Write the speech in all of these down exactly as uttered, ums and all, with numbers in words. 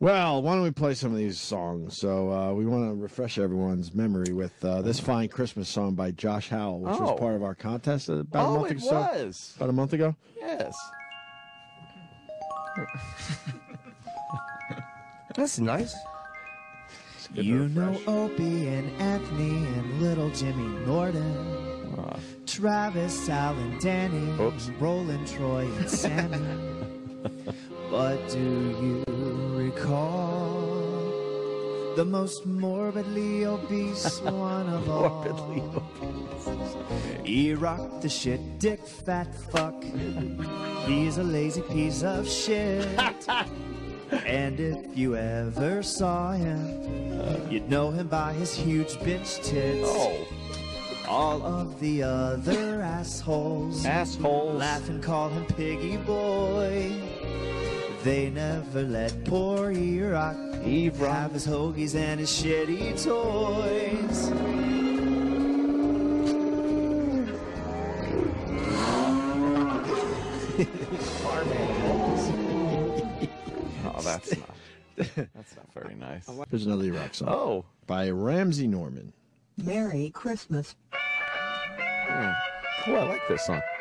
Well, why don't we play some of these songs? So uh, we want to refresh everyone's memory with uh, this fine Christmas song by Josh Howell, which Oh. was part of our contest about Oh, a month it ago. was. About a month ago. Yes. That's nice. You know Opie and Anthony and little Jimmy Norton, Uh, Travis, Al, and Danny, Oops. Roland, Troy, and Sammy. But do you recall the most morbidly obese one of all? Morbidly obese. E-Rock the shit dick fat fuck. He's a lazy piece of shit. And if you ever saw him, you'd know him by his huge bitch tits. Oh. All of the other assholes Assholes. laugh and call him Piggy Boy. They never let poor E-Rock E-Rock. have his hoagies and his shitty toys. Oh, that's not. That's not very nice. There's another E-Rock song. Oh. By Ramsey Norman. Merry Christmas. Hmm. Oh, I like this song.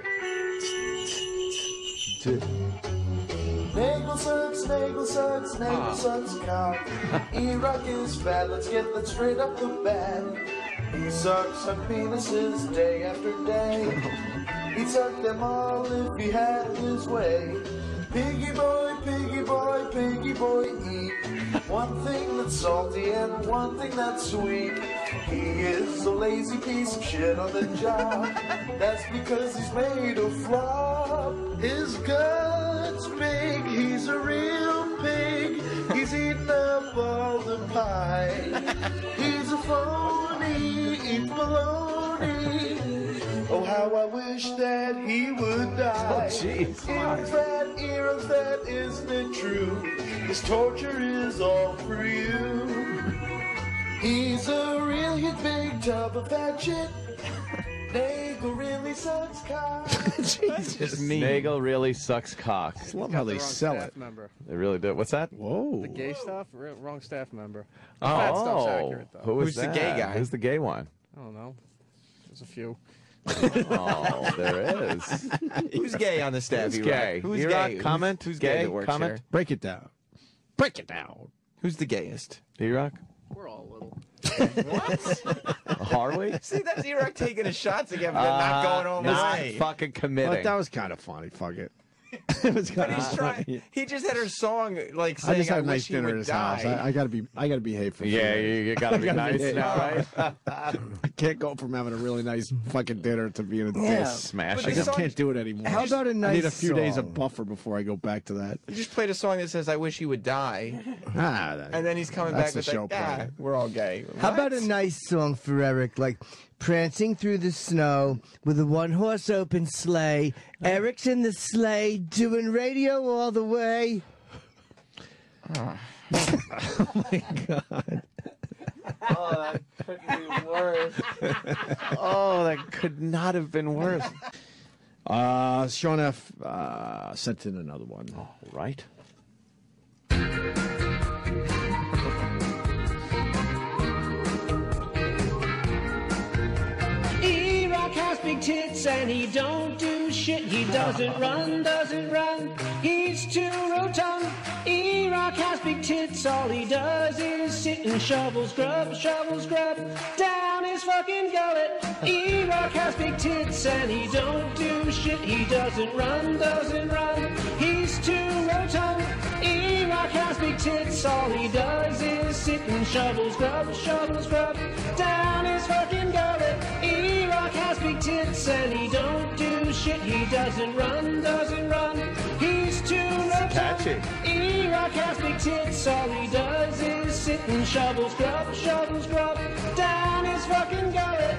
Nagel sucks, Nagel sucks, Nagel sucks cock. E-Rock is fat, let's get that straight up the bat. He sucks on penises day after day. He'd suck them all if he had his way. Piggy boy, piggy boy, piggy boy, eat one thing that's salty and one thing that's sweet. He is a lazy piece of shit on the job. That's because he's made of flop. His guts big, he's a real pig. He's eating up all the pie. He's a phony, eats baloney. Oh, how I wish that he would die. Oh, jeez. Ear fat, ear fat, isn't it true? This torture is all for you. He's a real hit big tub of fat shit. Nagel really sucks cock. Jesus. Nagel really sucks cock. I love how they sell it. Member. They really do. What's that? Whoa. The gay stuff? R- wrong staff member. The Oh, fat stuff's accurate, though. who is Who's the that? gay guy? Who's the gay one? I don't know. There's a few. Oh, there is. Who's gay on the staff? Who's E-Rock? gay? Who's E-Rock, gay? comment. Who's, who's Gay, gay that works comment. here? Break it down. Break it down. Who's the gayest? E-Rock? We're all little. Harley? See, that's E-Rock taking his shots again, but not going all the Not way. fucking committing. But that was kind of funny. Fuck it. It was kind But of he's funny. trying. He just had her song like I saying, just "I, had a nice wish he dinner at would his die." house. I, I gotta be. I gotta behave for. yeah, food. you, you gotta be I gotta nice behave. now, right? I can't go from having a really nice fucking dinner to being a Yeah. diss. Smash But I it. this just song- can't do it anymore. How about a I need a nice few days song? of buffer before I go back to that. You just played a song that says, "I wish he would die," Ah, that, and then he's coming That's back the with show like, "Ah, plan. we're all gay." How about What? a nice song for Eric, like prancing through the snow with a one-horse open sleigh. Eric's in the sleigh doing radio all the way. Oh. oh my god. Oh, that couldn't be worse. Oh, that could not have been worse. Uh, Sean F. Uh, sent in another one. All right. E-Rock has big tits and he don't do shit. He doesn't run, doesn't run. He's too rotund. E-Rock has big tits. All he does is sit and shovel scrub, shovel scrub down his fucking gullet. E-Rock has big tits and he don't do shit. He doesn't run, doesn't run. He's too rotund. E-Rock has big tits. All he does is sit and shovel scrub, shovel scrub down his fucking gullet. E-Rock has big tits and he don't do shit. He doesn't run, doesn't run. He's too rotund. Catchy. E-Rock has big tits. All he does is sit and shovel scrub, shovel scrub down his fucking gullet.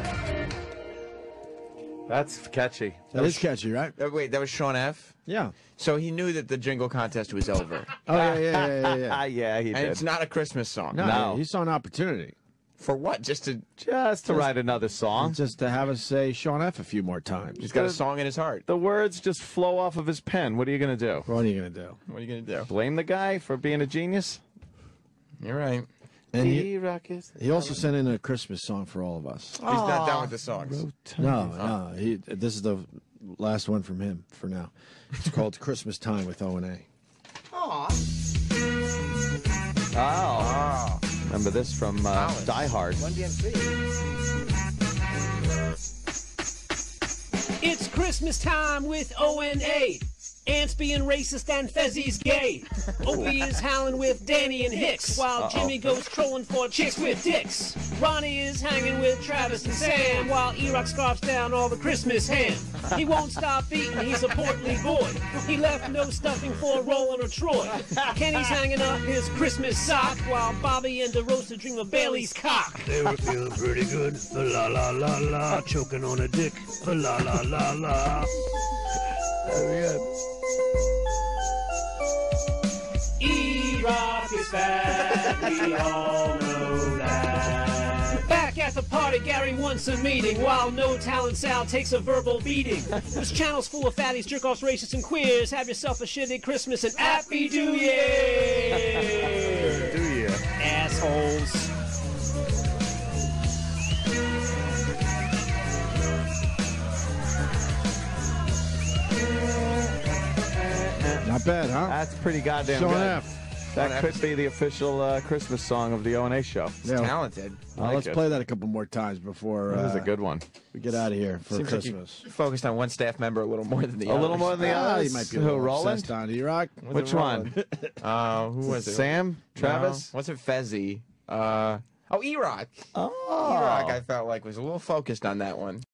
That's catchy. That is catchy, right? Oh, wait, that was Sean F. Yeah. So he knew that the jingle contest was over. Oh yeah, yeah, yeah, yeah. yeah. yeah, he And did. it's not a Christmas song. No, No. he saw an opportunity. For what? Just to Just to write another song. Just to have us say Sean F a few more times. he's got a song in his heart. The words just flow off of his pen. What are you going to do? What are you going to do? What are you gonna do? Blame the guy for being a genius? You're right. And he, E-Rock is he also sent in a Christmas song for all of us. He's not done with the songs. No, no. He, this is the last one from him for now. It's called Christmas Time with O and A. Oh. Oh. Remember this from uh, Die Hard. Run D M C. It's Christmas time with O N A. Ant's being racist and Fezzi's gay. Opie is howling with Danny and Hicks, while Jimmy goes trolling for chicks with dicks. Ronnie is hanging with Travis and Sam, while E-Rock scarfs down all the Christmas ham. He won't stop eating, he's a portly boy. He left no stuffing for Roland or Troy. Kenny's hanging up his Christmas sock, while Bobby and DeRosa dream of Bailey's cock. They were feeling pretty good, la la la la, choking on a dick, la la la la. Very good. E-Rock is fat, we all know that. Back at the party, Gary wants a meeting, while No Talent Sal takes a verbal beating. This channel's full of fatties, jerk-offs, racists, and queers. Have yourself a shitty Christmas and happy New Year! Do you? Assholes. Not bad, huh? That's pretty goddamn Sean good. F. That could be the official uh, Christmas song of the O and A show. He's talented. Uh, I like let's it. play that a couple more times before That was uh, a good one. we get out of here for Seems like Christmas. you focused on one staff member a little more than the A others. little more than the Ah, others. you might be a Who, little Roland? obsessed on E-Rock. Was Which it one? Roland? Uh, who was it? Sam? Travis? No, wasn't Fezzi. Uh, oh, E-Rock. Oh. E-Rock, I felt like, was a little focused on that one.